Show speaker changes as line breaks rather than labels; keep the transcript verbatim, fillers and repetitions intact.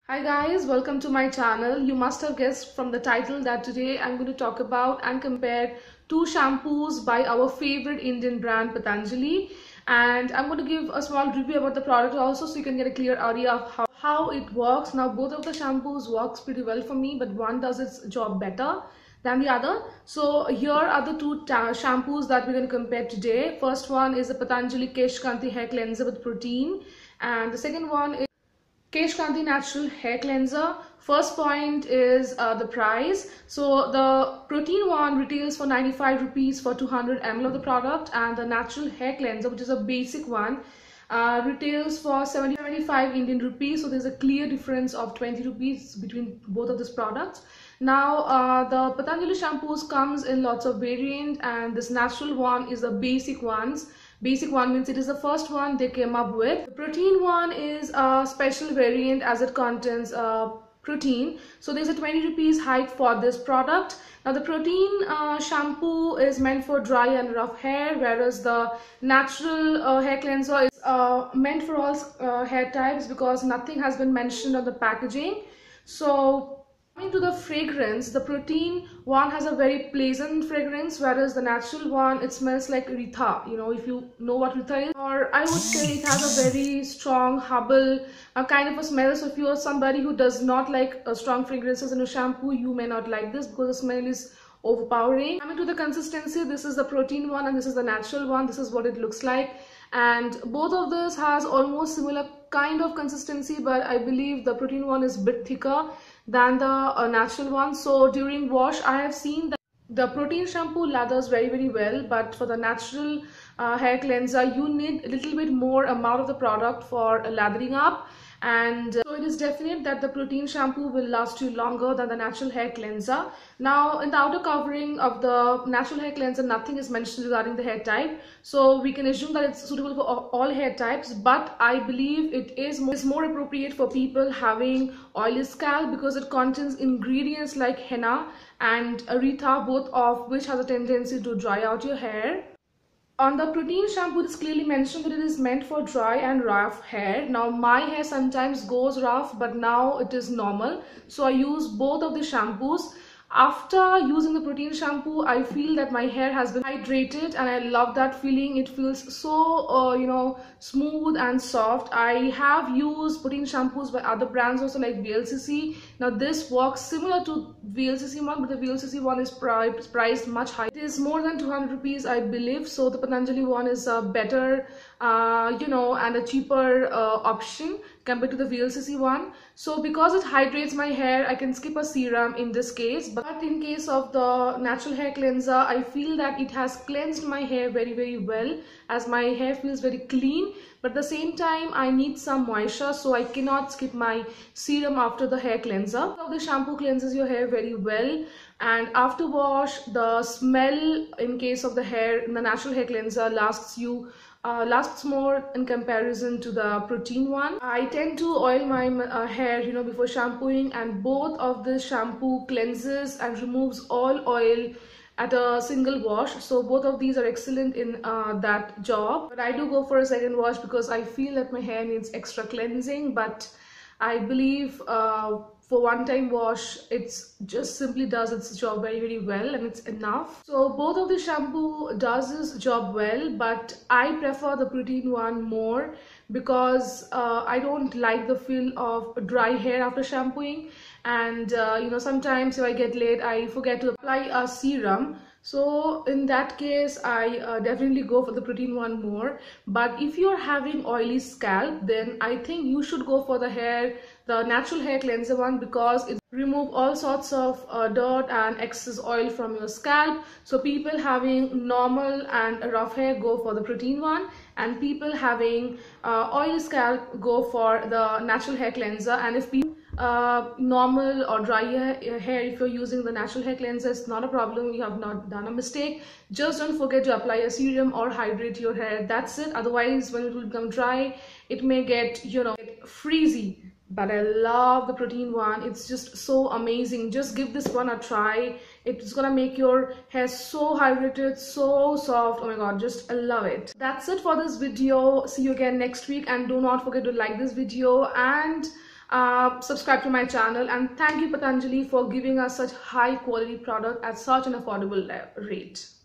Hi guys, welcome to my channel. You must have guessed from the title that today I'm going to talk about and compare two shampoos by our favorite Indian brand Patanjali, and I'm going to give a small review about the product also so you can get a clear idea of how, how it works. Now both of the shampoos works pretty well for me, but one does its job better than the other. So here are the two shampoos that we're going to compare today. First one is the Patanjali Kesh Kanti Hair Cleanser with protein, and the second one is Kesh Kanti Natural Hair Cleanser. First point is uh, the price. So the protein one retails for ninety-five rupees for two hundred milliliters of the product, and the natural hair cleanser, which is a basic one, uh, retails for seventy, seventy-five Indian rupees. So there's a clear difference of twenty rupees between both of these products. Now uh, the Patanjali shampoos comes in lots of variant, and this natural one is the basic ones. Basic one means it is the first one they came up with. The protein one is a special variant as it contains uh, protein. So there's a twenty rupees hike for this product. Now the protein uh, shampoo is meant for dry and rough hair, whereas the natural uh, hair cleanser is uh, meant for all uh, hair types because nothing has been mentioned on the packaging. So coming to the fragrance, the protein one has a very pleasant fragrance, whereas the natural one, it smells like Aretha. You know, if you know what Aretha is, or I would say it has a very strong herbal uh, kind of a smell. So if you are somebody who does not like uh, strong fragrances in a shampoo, you may not like this because the smell is overpowering. Coming to the consistency, this is the protein one and this is the natural one. This is what it looks like, and both of this has almost similar kind of consistency, but I believe the protein one is a bit thicker than the uh, natural one. So during wash, I have seen that the protein shampoo lathers very very well, but for the natural uh, hair cleanser, you need a little bit more amount of the product for uh, lathering up. And uh, so it is definite that the protein shampoo will last you longer than the natural hair cleanser. Now in the outer covering of the natural hair cleanser, nothing is mentioned regarding the hair type, so we can assume that it's suitable for all hair types, but I believe it is more, is more appropriate for people having oily scalp because it contains ingredients like henna and Aretha, both of which has a tendency to dry out your hair. On the protein shampoo, it is clearly mentioned that it is meant for dry and rough hair. Now my hair sometimes goes rough, but now it is normal, so I use both of the shampoos. After using the protein shampoo, I feel that my hair has been hydrated, and I love that feeling. It feels so uh, you know, smooth and soft. I have used protein shampoos by other brands also, like V L C C. Now this works similar to V L C C one, but the V L C C one is priced, priced much higher. It is more than two hundred rupees, I believe. So the Patanjali one is a better uh, you know, and a cheaper uh, option compared to the V L C C one. So because it hydrates my hair, I can skip a serum in this case, but in case of the natural hair cleanser, I feel that it has cleansed my hair very very well, as my hair feels very clean, but at the same time I need some moisture, so I cannot skip my serum after the hair cleanser. So the shampoo cleanses your hair very well, and after wash, the smell in case of the hair in the natural hair cleanser lasts you Uh, lasts more in comparison to the protein one. I tend to oil my uh, hair, you know, before shampooing, and both of this shampoo cleanses and removes all oil at a single wash. So both of these are excellent in uh, that job. But I do go for a second wash because I feel that my hair needs extra cleansing. But I believe uh, for one time wash, it's just simply does its job very very well, and it's enough. So both of the shampoo does its job well, but I prefer the protein one more because uh, I don't like the feel of dry hair after shampooing, and uh, you know, sometimes if I get late, I forget to apply a serum. So in that case, I uh, definitely go for the protein one more. But if you're having oily scalp, then I think you should go for the hair, the natural hair cleanser one, because it removes all sorts of uh, dirt and excess oil from your scalp. So people having normal and rough hair go for the protein one, and people having uh, oily scalp go for the natural hair cleanser. And if people uh normal or dry hair, if you're using the natural hair cleanser, it's not a problem, you have not done a mistake. Just don't forget to apply a serum or hydrate your hair, that's it. Otherwise, when it will become dry, it may get, you know, freezy. But I love the protein one, it's just so amazing. Just give this one a try. It's gonna make your hair so hydrated, so soft. Oh my god, just I love it. That's it for this video. See you again next week, and do not forget to like this video, and uh, subscribe to my channel, and thank you Patanjali for giving us such high quality product at such an affordable rate.